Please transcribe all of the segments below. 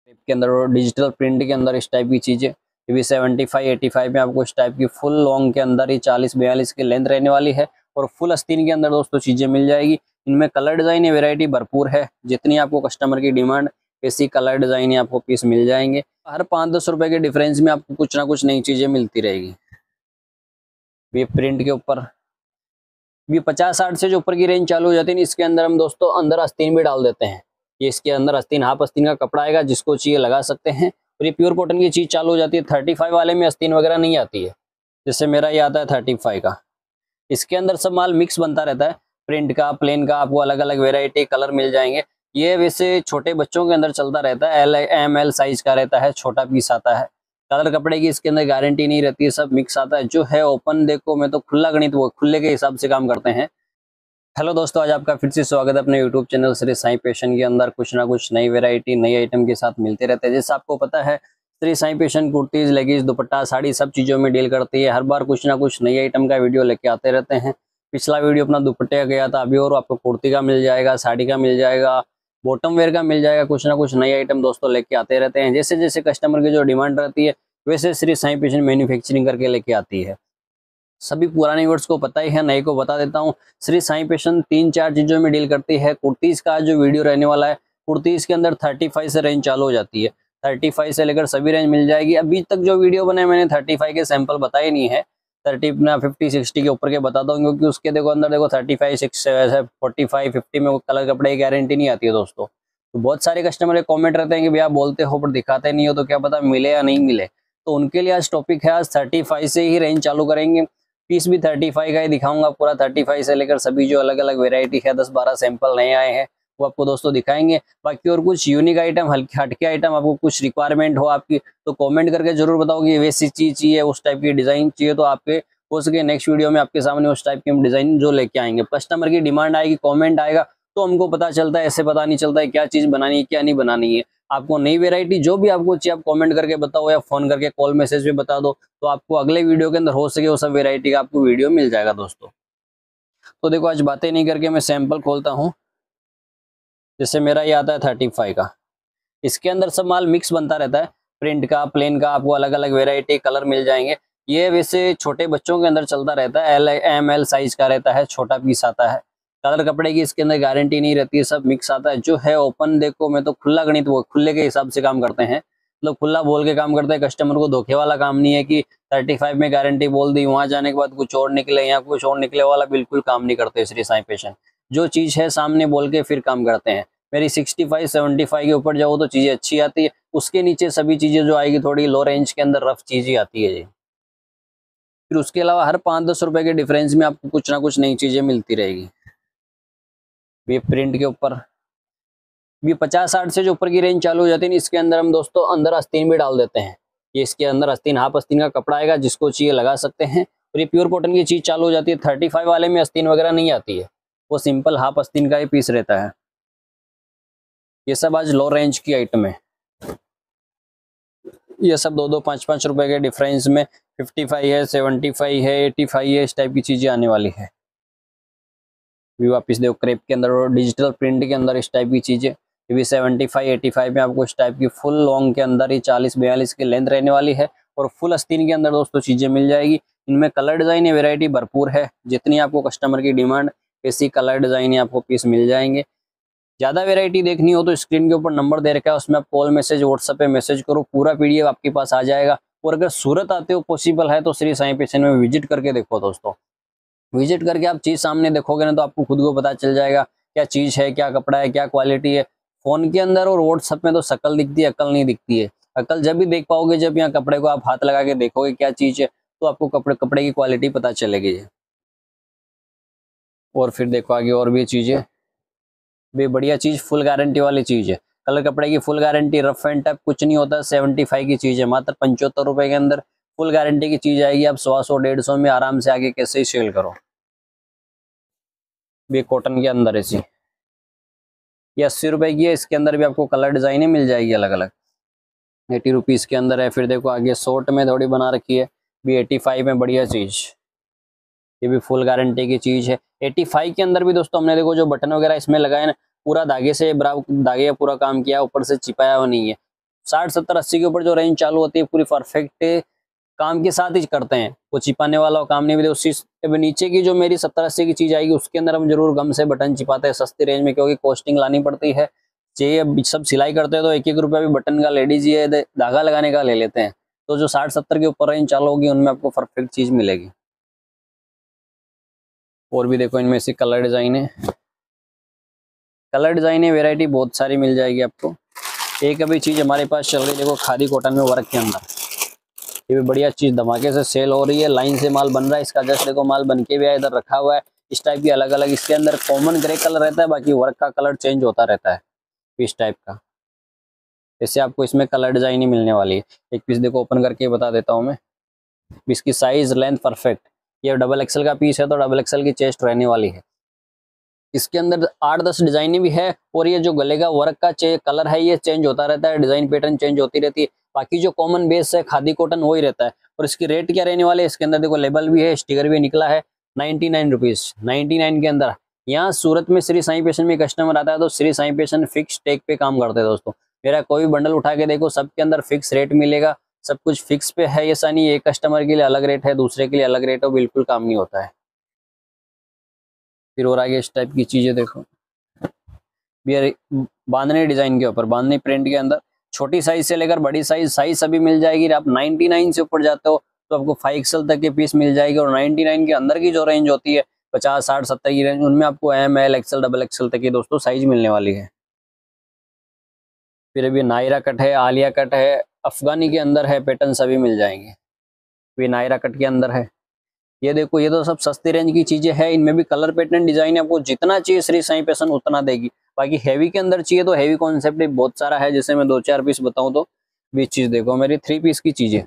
के अंदर और डिजिटल प्रिंट के अंदर इस टाइप की चीज़ें, ये भी 75-85 में आपको इस टाइप की फुल लॉन्ग के अंदर ही 40-42 की लेंथ रहने वाली है और फुल आस्तीन के अंदर दोस्तों चीज़ें मिल जाएगी। इनमें कलर डिज़ाइन या वेरायटी भरपूर है, जितनी आपको कस्टमर की डिमांड ऐसी कलर डिज़ाइन या आपको पीस मिल जाएंगे। हर 5-10 रुपए के डिफरेंस में आपको कुछ ना कुछ नई चीज़ें मिलती रहेगी। ये प्रिंट के ऊपर भी 50-60 से जो ऊपर की रेंज चालू हो जाती है, इसके अंदर हम दोस्तों अंदर आस्तीन भी डाल देते हैं। ये इसके अंदर आस्तीन, हाफ आस्तीन का कपड़ा आएगा, जिसको चाहिए लगा सकते हैं। और ये प्योर कॉटन की चीज़ चालू हो जाती है। 35 वाले में आस्तीन वगैरह नहीं आती है, जैसे मेरा ये आता है 35 का। इसके अंदर सब माल मिक्स बनता रहता है, प्रिंट का, प्लेन का, आपको अलग अलग वेराइटी कलर मिल जाएंगे। ये वैसे छोटे बच्चों के अंदर चलता रहता है, LML साइज का रहता है, छोटा पीस आता है। कलर कपड़े की इसके अंदर गारंटी नहीं रहती है, सब मिक्स आता है। जो है ओपन देखो, मैं तो खुला गणित वो खुले के हिसाब से काम करते हैं। हेलो दोस्तों, आज आपका फिर से स्वागत है अपने YouTube channel Shri Sai fashion के अंदर। कुछ ना कुछ नई वैरायटी, नई आइटम के साथ मिलते रहते हैं। जैसे आपको पता है, श्री साईं फैशन कुर्तीज, लेगीज, दुपट्टा, साड़ी सब चीज़ों में डील करती है। हर बार कुछ ना कुछ नई आइटम का वीडियो लेके आते रहते हैं। पिछला वीडियो अपना दुपट्टे का गया था, अभी और आपको कुर्ती का मिल जाएगा, साड़ी का मिल जाएगा, बॉटम वेयर का मिल जाएगा। कुछ ना कुछ नई आइटम दोस्तों लेके आते रहते हैं। जैसे जैसे कस्टमर की जो डिमांड रहती है, वैसे श्री साईं फैशन मैन्युफैक्चरिंग करके लेके आती है। सभी पुराने व्यूअर्स को पता ही है, नए को बता देता हूँ। श्री साईं फैशन 3-4 चीज़ों में डील करती है। कुर्तीज़ का जो वीडियो रहने वाला है, कुर्तीज़ के अंदर 35 से रेंज चालू हो जाती है। 35 से लेकर सभी रेंज मिल जाएगी। अभी तक जो वीडियो बने, मैंने 35 के सैंपल बताए नहीं है। 30 ना 50-60 के ऊपर के बताता हूँ, क्योंकि उसके देखो अंदर देखो 35, 45, 50 में वो कलर कपड़े की गारंटी नहीं आती है दोस्तों। तो बहुत सारे कस्टमर कॉमेंट रहते हैं कि भैया बोलते हो पर दिखाते नहीं हो, तो क्या पता मिले या नहीं मिले। तो उनके लिए आज टॉपिक है, आज 35 से ही रेंज चालू करेंगे। पीस भी 35 का ही दिखाऊंगा पूरा। 35 से लेकर सभी जो अलग अलग वेरायटी है, 10-12 सैंपल नए आए हैं, वो आपको दोस्तों दिखाएंगे। बाकी और कुछ यूनिक आइटम, हल्के हटके आइटम, आपको कुछ रिक्वायरमेंट हो आपकी, तो कमेंट करके जरूर बताओ कि वैसी चीज चाहिए, उस टाइप की डिजाइन चाहिए, तो आपके हो सके नेक्स्ट वीडियो में आपके सामने उस टाइप की हम डिजाइन जो लेके आएंगे। कस्टमर की डिमांड आएगी, कॉमेंट आएगा, तो हमको पता चलता है। ऐसे पता नहीं चलता है क्या चीज बनानी है, क्या नहीं बनानी है। आपको नई वेरायटी जो भी आपको चाहिए, आप कमेंट करके बताओ या फोन करके कॉल मैसेज पे बता दो, तो आपको अगले वीडियो के अंदर हो सके वो सब वेरायटी का आपको वीडियो मिल जाएगा दोस्तों। तो देखो, आज बातें नहीं करके मैं सैंपल खोलता हूँ। जैसे मेरा ये आता है 35 का। इसके अंदर सब माल मिक्स बनता रहता है, प्रिंट का, प्लेन का, आपको अलग अलग वेरायटी कलर मिल जाएंगे। ये वैसे छोटे बच्चों के अंदर चलता रहता है, LML साइज का रहता है, छोटा पीस आता है। कलर कपड़े की इसके अंदर गारंटी नहीं रहती है, सब मिक्स आता है। जो है ओपन देखो, मैं तो खुला गणित वो खुले के हिसाब से काम करते हैं। मतलब खुला बोल के काम करते हैं, कस्टमर को धोखे वाला काम नहीं है कि 35 में गारंटी बोल दी, वहां जाने के बाद कुछ और निकले, यहाँ कुछ और निकले वाला बिल्कुल काम नहीं करते श्री साईं फैशन। जो चीज है सामने बोल के फिर काम करते हैं। मेरी 65-75 के ऊपर जाओ तो चीजें अच्छी आती है, उसके नीचे सभी चीजें जो आएगी थोड़ी लो रेंज के अंदर रफ चीज ही आती है जी। फिर उसके अलावा हर 5-10 रुपए के डिफरेंस में आपको कुछ ना कुछ नई चीजें मिलती रहेगी। ये प्रिंट के ऊपर भी 50-60 से जो ऊपर की रेंज चालू हो जाती है, इसके अंदर हम दोस्तों अंदर आस्तीन भी डाल देते हैं। ये इसके अंदर आस्तीन, हाफ आस्तीन का कपड़ा आएगा, जिसको चाहिए लगा सकते हैं। और ये प्योर कॉटन की चीज चालू हो जाती है। 35 वाले में आस्तीन वगैरह नहीं आती है, वो सिंपल हाफ आस्तीन का ही पीस रहता है। ये सब आज लो रेंज की आइटम है। ये सब 2-2, 5-5 रुपए के डिफरेंस में 55 है, 75 है, 85 है, इस टाइप की चीजें आने वाली है। भी वापिस देखो, क्रेप के अंदर और डिजिटल प्रिंट के अंदर इस टाइप की चीजें, ये भी 75-85 में आपको इस टाइप की फुल लॉन्ग के अंदर ही 40-42 की लेंथ रहने वाली है और फुल आस्तीन के अंदर दोस्तों चीजें मिल जाएगी। इनमें कलर डिजाइन या वेरायटी भरपूर है, जितनी आपको कस्टमर की डिमांड ऐसी कलर डिजाइन आपको पीस मिल जाएंगे। ज्यादा वेरायटी देखनी हो तो स्क्रीन के ऊपर नंबर दे रखा है, उसमें आप कॉल मैसेज, व्हाट्सएप पे मैसेज करो, पूरा PDF आपके पास आ जाएगा। और अगर सूरत आते हो, पॉसिबल है, तो श्री साईं फैशन में विजिट करके देखो दोस्तों। विजिट करके आप चीज सामने देखोगे ना, तो आपको खुद को पता चल जाएगा क्या चीज है, क्या कपड़ा है, क्या क्वालिटी है। फोन के अंदर और व्हाट्सएप में तो शक्ल दिखती है, अकल नहीं दिखती है। अकल जब भी देख पाओगे, जब यहाँ कपड़े को आप हाथ लगा के देखोगे क्या चीज है, तो आपको कपड़े की क्वालिटी पता चलेगी। और फिर देखो आगे और भी चीजें, भी बढ़िया चीज, फुल गारंटी वाली चीज है। कलर कपड़े की full guarantee, rough and tough कुछ नहीं होता। 75 की चीज है, मात्र 75 रुपए के अंदर फुल गारंटी की चीज आएगी। आप 100-150 में आराम से आगे कैसे ही सेल करो। भी कॉटन के अंदर ऐसी ये 80 रुपए की है, इसके अंदर भी आपको कलर डिजाइने मिल जाएगी अलग अलग। 80 रुपीज के अंदर है। फिर देखो आगे शॉर्ट में थोड़ी बना रखी है, भी 85 में बढ़िया चीज, ये भी फुल गारंटी की चीज है। 85 के अंदर भी दोस्तों हमने देखो जो बटन वगैरह इसमें लगाए ना, पूरा धागे से बराबर धागे का पूरा काम किया, ऊपर से चिपाया हुआ नहीं है। 60 70 80 के ऊपर जो रेंज चालू होती है पूरी परफेक्ट काम के साथ ही करते हैं, वो चिपाने वाला काम नहीं भी। उसी नीचे की जो मेरी 70 80 की चीज आएगी उसके अंदर हम जरूर गम से बटन चिपाते हैं सस्ती रेंज में, क्योंकि कॉस्टिंग लानी पड़ती है। चाहिए सब सिलाई करते हैं तो 1 1 रुपया भी बटन का लेडीज ये धागा लगाने का ले लेते हैं। तो जो 60 70 के ऊपर रेंज चालू होगी उनमें आपको परफेक्ट चीज मिलेगी। और भी देखो इनमें से कलर डिजाइन है, वेरायटी बहुत सारी मिल जाएगी आपको। एक अभी चीज हमारे पास चल रही है, देखो खादी कॉटन में वर्क के अंदर, ये भी बढ़िया चीज धमाके से सेल हो रही है। लाइन से माल बन रहा है, इसका जस्ट देखो माल बन के भी इधर रखा हुआ है। इस टाइप की अलग अलग, इसके अंदर कॉमन ग्रे कलर रहता है, बाकी वर्क का कलर चेंज होता रहता है इस टाइप का। इससे आपको इसमें कलर डिजाइन ही मिलने वाली है। एक पीस देखो ओपन करके बता देता हूँ मैं। इसकी साइज लेंथ परफेक्ट, ये डबल एक्सल का पीस है तो डबल एक्सल की चेस्ट रहने वाली है। इसके अंदर 8-10 डिजाइने भी है, और ये जो गले का वर्क का कलर है ये चेंज होता रहता है, डिजाइन पैटर्न चेंज होती रहती है। बाकी जो कॉमन बेस है खादी कॉटन वही रहता है। और इसकी रेट क्या रहने वाले, इसके अंदर देखो लेबल भी है, स्टिकर भी निकला है। 99 रुपीज 99 के अंदर। यहाँ सूरत में श्री साईं फैशन में कस्टमर आता है तो श्री साईं फैशन फिक्स टेक पे काम करते हैं दोस्तों। मेरा कोई भी बंडल उठा के देखो, सबके अंदर फिक्स रेट मिलेगा, सब कुछ फिक्स पे है। ऐसा नहीं एक कस्टमर के लिए अलग रेट है दूसरे के लिए अलग रेट है, बिल्कुल काम नहीं होता है। फिर और आगे इस टाइप की चीजें देखो, बांधनी डिजाइन के ऊपर, बांधनी प्रिंट के अंदर छोटी साइज से लेकर बड़ी साइज सभी मिल जाएगी। आप 99 से ऊपर जाते हो तो आपको 5XL तक के पीस मिल जाएगी। और 99 के अंदर की जो रेंज होती है 50 60 70 की रेंज, उनमें आपको ML XL डबल XL तक की दोस्तों साइज मिलने वाली है। फिर अभी नायरा कट है, आलिया कट है, अफगानी के अंदर है, पैटर्न सभी मिल जाएंगे। ये नायरा कट के अंदर है। ये देखो ये तो सब सस्ती रेंज की चीजें हैं, इनमें भी कलर पैटर्न डिजाइन आपको जितना चाहिए श्री साईं फैशन उतना देगी। बाकी हैवी के अंदर चाहिए तो हैवी कॉन्सेप्ट भी बहुत सारा है, जैसे मैं 2-4 पीस बताऊं तो भी चीज देखो मेरी 3 पीस की चीज है।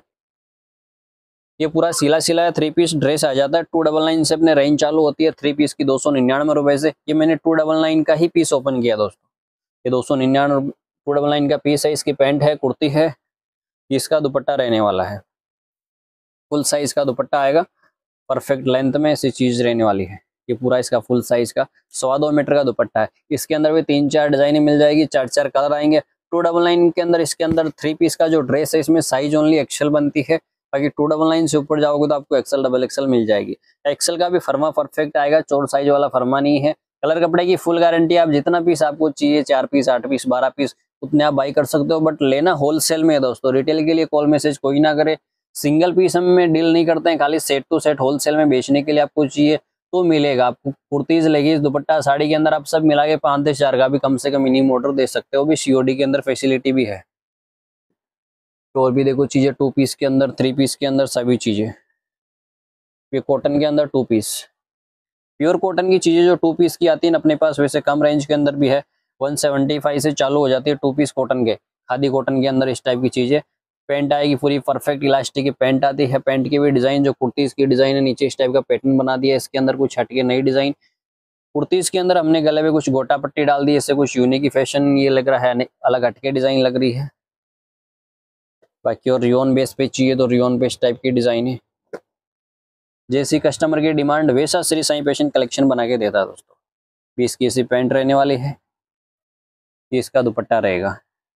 ये पूरा सिला सिलाया 3 पीस ड्रेस आ जाता है। 299 से अपने रेंज चालू होती है 3 पीस की 299 रुपए से। ये मैंने 299 का ही पीस ओपन किया दोस्तों, ये 299 299 का पीस है। इसकी पैंट है, कुर्ती है, इसका दुपट्टा रहने वाला है, फुल साइज का दुपट्टा आएगा, परफेक्ट लेंथ में ऐसी चीज रहने वाली है। ये पूरा इसका फुल साइज का 2.25 मीटर का दुपट्टा है। इसके अंदर भी 3-4 डिजाइन मिल जाएगी, 4-4 कलर आएंगे। 299 के अंदर इसके अंदर 3 पीस का जो ड्रेस है इसमें साइज ओनली एक्सेल बनती है। बाकी 299 से ऊपर जाओगे तो आपको एक्सेल डबल एक्सेल मिल जाएगी। एक्सेल का भी फर्मा परफेक्ट आएगा, चौड़ साइज वाला फर्मा नहीं है। कलर कपड़े की फुल गारंटी, आप जितना पीस आपको चाहिए 4 पीस 8 पीस 12 पीस उतने आप बाई कर सकते हो, बट लेना होलसेल में है दोस्तों। रिटेल के लिए कॉल मैसेज कोई ना करे, सिंगल पीस हम में डील नहीं करते हैं, खाली सेट टू सेट होलसेल में बेचने के लिए आपको चाहिए तो मिलेगा। आपको कुर्तीज लेगीज दुपट्टा साड़ी के अंदर आप सब मिला के 5 से 4 का भी कम से कम मिनिमम ऑर्डर दे सकते हो, भी COD के अंदर फैसिलिटी भी है। तो और भी देखो चीजें 2 पीस के अंदर 3 पीस के अंदर सभी चीजें। ये कॉटन के अंदर 2 पीस प्योर कॉटन की चीजें जो 2 पीस की आती है अपने पास, वैसे कम रेंज के अंदर भी है। 175 से चालू हो जाती है 2 पीस कॉटन के, खादी कॉटन के अंदर इस टाइप की चीजें। पैंट आएगी पूरी परफेक्ट इलास्टिक की पैंट आती है। पैंट की भी डिजाइन जो कुर्तीज की डिजाइन है नीचे इस टाइप का पैटर्न बना दिया है, इसके अंदर कुछ हटके नई डिजाइन। कुर्तीज के अंदर हमने गले में कुछ गोटा पट्टी डाल दी, इससे कुछ यूनिक फैशन ये लग रहा है, अलग हटके डिजाइन लग रही है। बाकी और रियोन बेस पे चाहिए तो रियोन बेस टाइप की डिजाइन है। जैसी कस्टमर की डिमांड वैसा श्री साईं फैशन कलेक्शन बना के देता है दोस्तों। 20 की ऐसी पैंट रहने वाली है, इसका दुपट्टा रहेगा।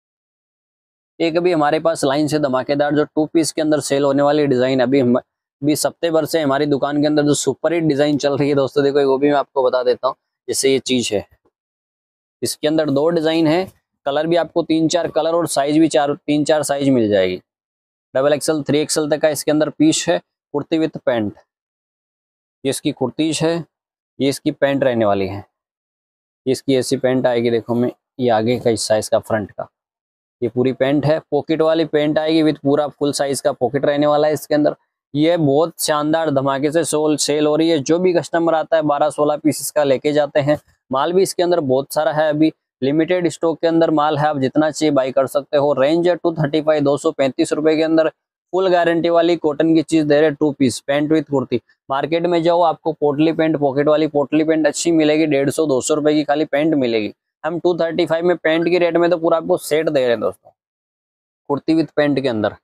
एक अभी हमारे पास लाइन से धमाकेदार जो 2 पीस के अंदर सेल होने वाली डिजाइन अभी हफ्ते भर से हमारी दुकान के अंदर जो सुपर हिट डिजाइन चल रही है दोस्तों, देखो वो भी मैं आपको बता देता हूँ। जैसे ये चीज है, इसके अंदर 2 डिजाइन है, कलर भी आपको 3-4 कलर और साइज भी 3-4 साइज मिल जाएगी। डबल एक्सल 3XL तक का इसके अंदर पीस है, कुर्ती विथ पैंट। ये इसकी कुर्तीज है, ये इसकी पैंट रहने वाली है। ये इसकी ऐसी पैंट आएगी, देखो मैं ये आगे का हिस्सा इसका फ्रंट का, ये पूरी पैंट है, पॉकेट वाली पैंट आएगी विद पूरा फुल साइज का पॉकेट रहने वाला है इसके अंदर। ये बहुत शानदार धमाके से सेल हो रही है। जो भी कस्टमर आता है 12-16 पीस इसका लेके जाते हैं। माल भी इसके अंदर बहुत सारा है, अभी लिमिटेड स्टॉक के अंदर माल है, आप जितना चाहिए बाई कर सकते हो। रेंज है 235 235 रुपए के अंदर फुल गारंटी वाली कॉटन की चीज दे रहे 2 piece pant with kurti. Market में जाओ आपको पोटली पैंट, पॉकेट वाली पोटली पैंट अच्छी मिलेगी, 150-200 रुपए की खाली पैंट मिलेगी। हम 235 में पैंट की रेट में तो पूरा आपको सेट दे रहे हैं दोस्तों, कुर्ती विथ पैंट के अंदर।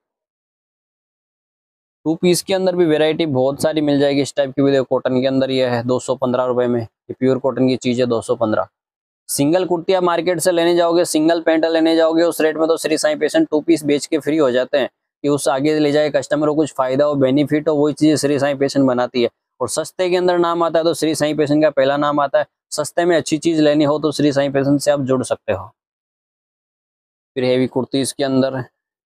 2 पीस के अंदर भी वैरायटी बहुत सारी मिल जाएगी इस टाइप की भी। देखो कॉटन के अंदर ये है 215 रुपए में, ये प्योर कॉटन की चीज है 215। सिंगल कुर्ती आप मार्केट से लेने जाओगे, सिंगल पैंट लेने जाओगे, उस रेट में तो श्री साईं फैशन 2 पीस बेच के फ्री हो जाते हैं कि उस आगे ले जाए कस्टमर को कुछ फायदा हो, बेनिफिट हो, वही चीज़ श्री साईं फैशन बनाती है। और सस्ते के अंदर नाम आता है तो श्री साईं फैशन का पहला नाम आता है। सस्ते में अच्छी चीज़ लेनी हो तो श्री साईं फैशन से आप जुड़ सकते हो। फिर हेवी कुर्तीज़ के अंदर,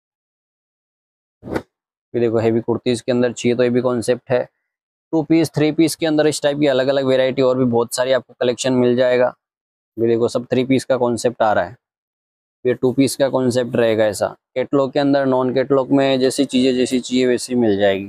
फिर देखो हेवी कुर्तीज़ के अंदर चाहिए तो ये भी कॉन्सेप्ट है। 2 पीस 3 पीस के अंदर इस टाइप की अलग अलग वेरायटी और भी बहुत सारी आपको कलेक्शन मिल जाएगा। ये देखो सब 3 पीस का कॉन्सेप्ट आ रहा है, फिर 2 पीस का कॉन्सेप्ट रहेगा। ऐसा कैटलॉग के अंदर, नॉन कैटलॉग में जैसी चाहिए वैसी मिल जाएगी।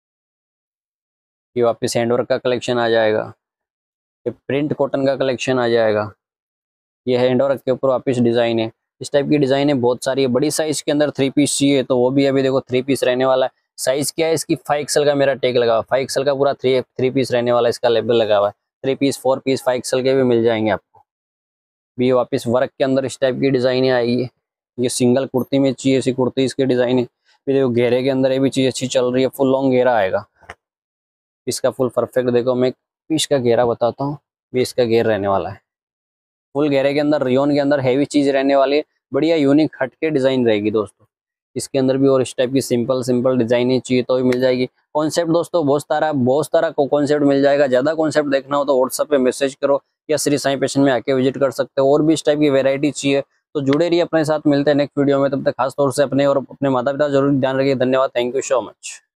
ये वापस हैंडवर्क का कलेक्शन आ जाएगा, ये प्रिंट कॉटन का कलेक्शन आ जाएगा। ये हैंडवर्क के ऊपर वापस डिज़ाइन है, इस टाइप की डिज़ाइन है बहुत सारी है। बड़ी साइज के अंदर 3 पीस चाहिए तो वो भी अभी देखो 3 पीस रहने वाला है। साइज क्या है इसकी, 5 XL का मेरा टैग लगा हुआ, 5 XL का पूरा 3 पीस रहने वाला है, इसका लेबल लगा हुआ है। 3 पीस 4 पीस 5 XL के भी मिल जाएंगे आपको। भी वापस वर्क के अंदर इस टाइप की डिज़ाइनें आएगी। ये सिंगल कुर्ती में चाहिए ऐसी कुर्ती, इसकी डिज़ाइन है। फिर देखो घेरे के अंदर ये भी चीज़ अच्छी चल रही है, फुल लॉन्ग घेरा आएगा इसका, फुल परफेक्ट। देखो मैं पीस का घेरा बताता हूँ, भी इसका घेर रहने वाला है फुल घेरे के अंदर, रियोन के अंदर हेवी चीज़ रहने वाली है। बढ़िया यूनिक हटके डिज़ाइन रहेगी दोस्तों। इसके अंदर भी और इस टाइप की सिंपल डिज़ाइनें चाहिए तो भी मिल जाएगी। कॉन्सेप्ट दोस्तों बहुत सारा कॉन्सेप्ट मिल जाएगा। ज़्यादा कॉन्सेप्ट देखना हो तो व्हाट्सएप पे मैसेज करो या श्री साईं फैशन में आके विजिट कर सकते हो। और भी इस टाइप की वेरायटी चाहिए तो जुड़े रहिए अपने साथ। मिलते हैं नेक्स्ट वीडियो में, तब तक खास तौर से अपने और अपने माता पिता जरूर ध्यान रखिए। धन्यवाद, थैंक यू सो मच।